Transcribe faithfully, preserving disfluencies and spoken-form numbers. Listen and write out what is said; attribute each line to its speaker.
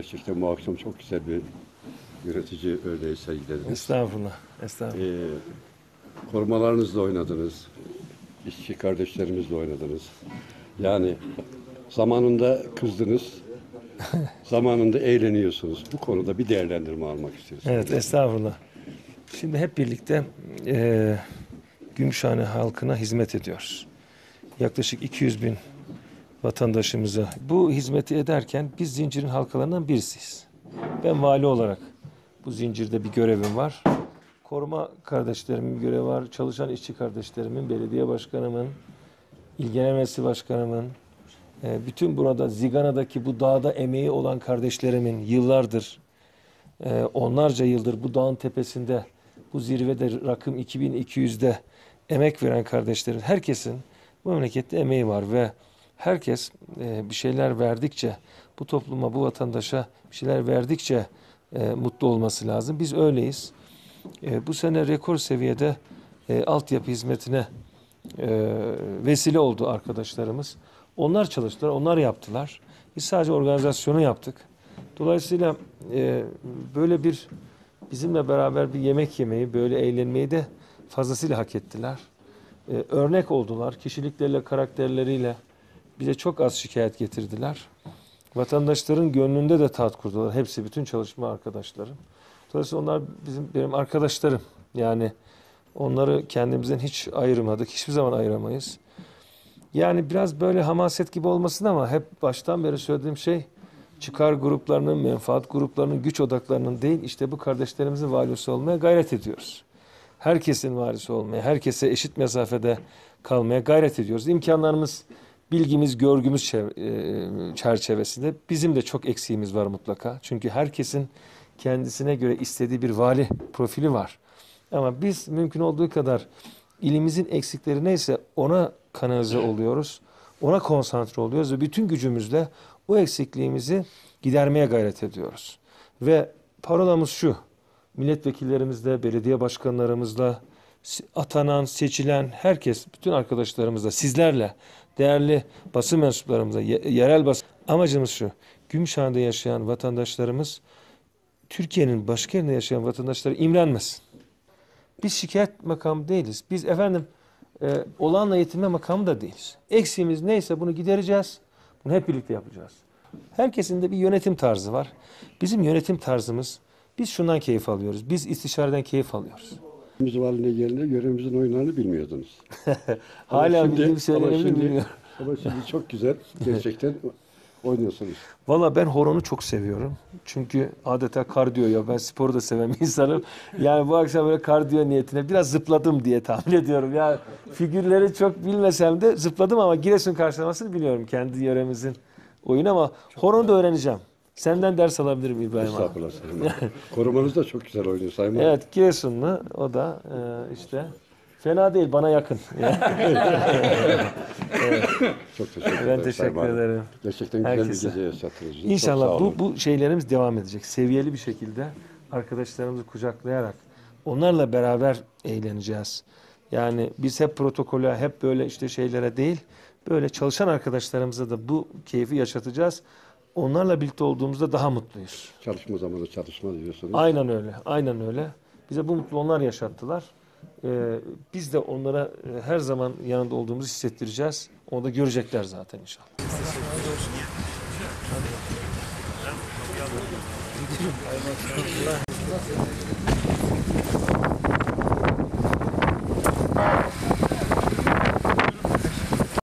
Speaker 1: Gerçekten bu akşam çok güzel bir yönetici örneği sergilediniz.
Speaker 2: Estağfurullah. Estağfurullah.
Speaker 1: Ee, korumalarınızla oynadınız. İşçi kardeşlerimizle oynadınız. Yani zamanında kızdınız. Zamanında eğleniyorsunuz. Bu konuda bir değerlendirme almak isteriz.
Speaker 2: Evet, estağfurullah. Şimdi hep birlikte e, Gümüşhane halkına hizmet ediyoruz. Yaklaşık iki yüz bin vatandaşımıza bu hizmeti ederken biz zincirin halkalarından birisiyiz. Ben vali olarak bu zincirde bir görevim var. Koruma kardeşlerimin bir görevi var. Çalışan işçi kardeşlerimin, belediye başkanımın, İl Genel Meclisi başkanımın, e, bütün burada Zigana'daki bu dağda emeği olan kardeşlerimin yıllardır, e, onlarca yıldır bu dağın tepesinde, bu zirvede rakım iki bin iki yüzde emek veren kardeşlerin, herkesin bu memlekette emeği var ve herkes e, bir şeyler verdikçe, bu topluma, bu vatandaşa bir şeyler verdikçe e, mutlu olması lazım. Biz öyleyiz. E, bu sene rekor seviyede e, altyapı hizmetine e, vesile oldu arkadaşlarımız. Onlar çalıştılar, onlar yaptılar. Biz sadece organizasyonu yaptık. Dolayısıyla e, böyle bir bizimle beraber bir yemek yemeyi, böyle eğlenmeyi de fazlasıyla hak ettiler. E, örnek oldular. Kişilikleriyle, karakterleriyle bize çok az şikayet getirdiler. Vatandaşların gönlünde de taht kurdular. Hepsi, bütün çalışma arkadaşlarım. Dolayısıyla onlar bizim benim arkadaşlarım. Yani onları kendimizden hiç ayırmadık. Hiçbir zaman ayıramayız. Yani biraz böyle hamaset gibi olmasın ama hep baştan beri söylediğim şey çıkar gruplarının, menfaat gruplarının, güç odaklarının değil, işte bu kardeşlerimizin valisi olmaya gayret ediyoruz. Herkesin valisi olmaya, herkese eşit mesafede kalmaya gayret ediyoruz. İmkanlarımız, bilgimiz, görgümüz çerçevesinde bizim de çok eksiğimiz var mutlaka. Çünkü herkesin kendisine göre istediği bir vali profili var. Ama biz mümkün olduğu kadar ilimizin eksikleri neyse ona kanalize oluyoruz. Ona konsantre oluyoruz ve bütün gücümüzle o eksikliğimizi gidermeye gayret ediyoruz. Ve parolamız şu: milletvekillerimizle, belediye başkanlarımızla, atanan, seçilen herkes, bütün arkadaşlarımızla, sizlerle, değerli basın mensuplarımızla, yerel basın. Amacımız şu: Gümüşhane'de yaşayan vatandaşlarımız Türkiye'nin başka yerinde yaşayan vatandaşları imrenmesin. Biz şikayet makamı değiliz. Biz efendim e, olağanla yetinme makamı da değiliz. Eksiğimiz neyse bunu gidereceğiz. Bunu hep birlikte yapacağız. Herkesin de bir yönetim tarzı var. Bizim yönetim tarzımız, biz şundan keyif alıyoruz. Biz istişareden keyif alıyoruz.
Speaker 1: Biz haline gelince görevimizin oyunlarını bilmiyordunuz.
Speaker 2: Hala bildiğim şeyleri bilmiyorum.
Speaker 1: Ama şimdi çok güzel gerçekten oynuyorsunuz.
Speaker 2: Valla ben horonu çok seviyorum. Çünkü adeta kardiyo ya. Ben sporu da seven bir insanım. Yani bu akşam böyle kardiyo niyetine biraz zıpladım diye tahmin ediyorum. Yani figürleri çok bilmesem de zıpladım ama Giresun karşılamasını biliyorum. Kendi yöremizin oyunu ama horonu da öğreneceğim. Senden ders alabilirim İbrahim abi.
Speaker 1: Estağfurullah. Korumanız da çok güzel oynuyor Sayın Valim.
Speaker 2: Evet, Giresunlu. O da e, işte fena değil, bana yakın. Evet.
Speaker 1: Çok teşekkür ederim.
Speaker 2: Ben teşekkür ederim.
Speaker 1: Gerçekten güzel
Speaker 2: Herkese.
Speaker 1: bir gece yaşattınız. Çok sağ
Speaker 2: İnşallah
Speaker 1: olun.
Speaker 2: bu, bu şeylerimiz devam edecek. Seviyeli bir şekilde arkadaşlarımızı kucaklayarak onlarla beraber eğleneceğiz. Yani biz hep protokole, hep böyle işte şeylere değil, böyle çalışan arkadaşlarımıza da bu keyfi yaşatacağız. Onlarla birlikte olduğumuzda daha mutluyuz.
Speaker 1: Çalışma zamanı çalışma diyorsunuz.
Speaker 2: Aynen öyle, aynen öyle. Bize bu mutlu onlar yaşattılar. Ee, biz de onlara e, her zaman yanında olduğumuzu hissettireceğiz. Onu da görecekler zaten inşallah. Hadi.